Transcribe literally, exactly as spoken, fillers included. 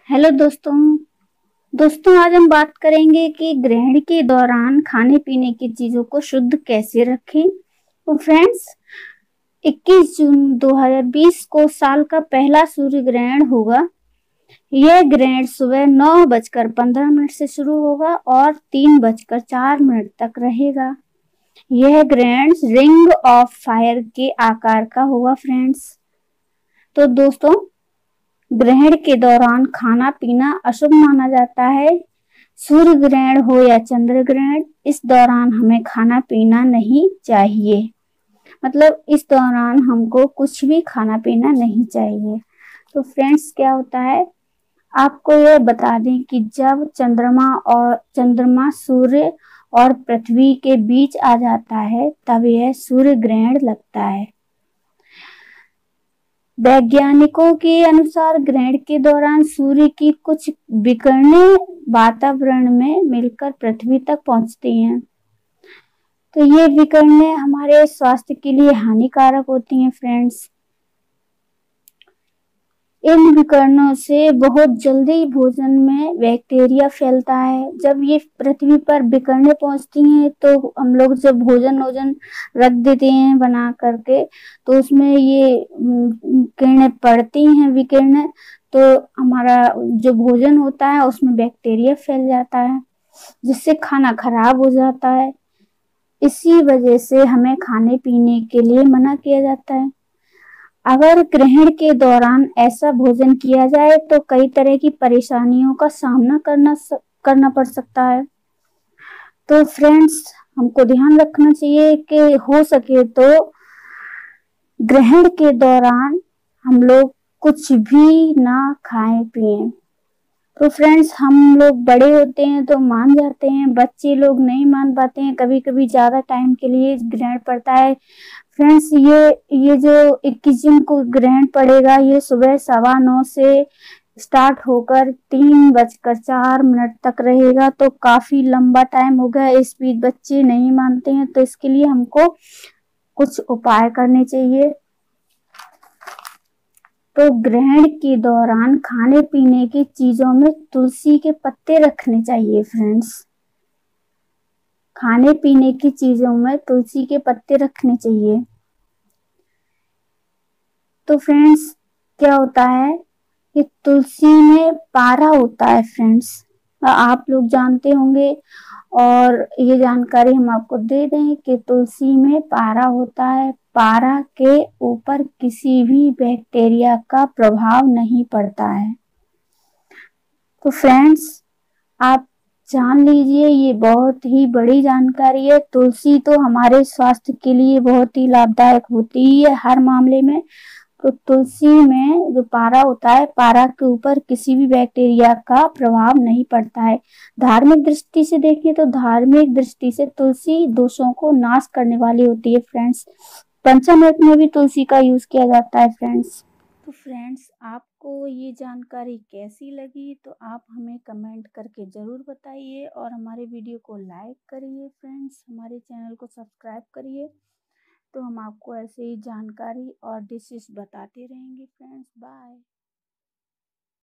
Hello दोस्तों दोस्तों आज हम बात करेंगे कि ग्रहण के दौरान खाने पीने की चीजों को शुद्ध कैसे रखें। तो फ्रेंड्स, इक्कीस जून दो हज़ार बीस को साल का पहला सूर्य ग्रहण होगा। यह ग्रहण सुबह नौ बजकर पंद्रह मिनट से शुरू होगा और तीन बजकर चार मिनट तक रहेगा। यह ग्रहण रिंग ऑफ फायर के आकार का होगा फ्रेंड्स। तो दोस्तों, ग्रहण के दौरान खाना पीना अशुभ माना जाता है। सूर्य ग्रहण हो या चंद्र ग्रहण, इस दौरान हमें खाना पीना नहीं चाहिए। मतलब इस दौरान हमको कुछ भी खाना पीना नहीं चाहिए। तो फ्रेंड्स, क्या होता है, आपको यह बता दें कि जब चंद्रमा और चंद्रमा सूर्य और पृथ्वी के बीच आ जाता है तब यह सूर्य ग्रहण लगता है। वैज्ञानिकों के अनुसार ग्रहण के दौरान सूर्य की कुछ विकिरणें वातावरण में मिलकर पृथ्वी तक पहुंचती हैं। तो ये विकिरणें हमारे स्वास्थ्य के लिए हानिकारक होती हैं फ्रेंड्स। इन विकिरणों से बहुत जल्दी भोजन में बैक्टीरिया फैलता है। जब ये पृथ्वी पर विकिरणें पहुंचती हैं तो हम लोग जब भोजन वोजन रख देते हैं बना करके, तो उसमें ये किरणें पड़ती हैं विकिरणें, तो हमारा जो भोजन होता है उसमें बैक्टीरिया फैल जाता है, जिससे खाना खराब हो जाता है। इसी वजह से हमें खाने पीने के लिए मना किया जाता है। अगर ग्रहण के दौरान ऐसा भोजन किया जाए तो कई तरह की परेशानियों का सामना करना करना पड़ सकता है। तो फ्रेंड्स, हमको ध्यान रखना चाहिए कि हो सके तो ग्रहण के दौरान हम लोग कुछ भी ना खाएं पिएं। तो फ्रेंड्स, हम लोग बड़े होते हैं तो मान जाते हैं, बच्चे लोग नहीं मान पाते हैं। कभी कभी ज्यादा टाइम के लिए ग्रहण पड़ता है फ्रेंड्स। ये ये जो इक्कीस जून को ग्रहण पड़ेगा, ये सुबह सवा नौ से स्टार्ट होकर तीन बजकर चार मिनट तक रहेगा। तो काफी लंबा टाइम हो गया, इस बीच बच्चे नहीं मानते हैं, तो इसके लिए हमको कुछ उपाय करने चाहिए। तो ग्रहण के दौरान खाने पीने की चीजों में तुलसी के पत्ते रखने चाहिए फ्रेंड्स। खाने पीने की चीजों में तुलसी के पत्ते रखने चाहिए। तो फ्रेंड्स, क्या होता है कि तुलसी में पारा होता है फ्रेंड्स, आप लोग जानते होंगे। और ये जानकारी हम आपको दे दें कि तुलसी में पारा होता है। पारा के ऊपर किसी भी बैक्टीरिया का प्रभाव नहीं पड़ता है। तो फ्रेंड्स, आप जान लीजिए, ये बहुत ही बड़ी जानकारी है। तुलसी तो हमारे स्वास्थ्य के लिए बहुत ही लाभदायक होती है हर मामले में। तो तुलसी में जो पारा होता है, पारा के ऊपर किसी भी बैक्टीरिया का प्रभाव नहीं पड़ता है। धार्मिक दृष्टि से देखें तो धार्मिक दृष्टि से तुलसी दोषों को नाश करने वाली होती है फ्रेंड्स। पंचामृत में भी तुलसी का यूज किया जाता है फ्रेंड्स। तो फ्रेंड्स, आपको ये जानकारी कैसी लगी तो आप हमें कमेंट करके ज़रूर बताइए और हमारे वीडियो को लाइक करिए फ्रेंड्स। हमारे चैनल को सब्सक्राइब करिए, तो हम आपको ऐसे ही जानकारी और डिशेस बताते रहेंगे फ्रेंड्स। बाय।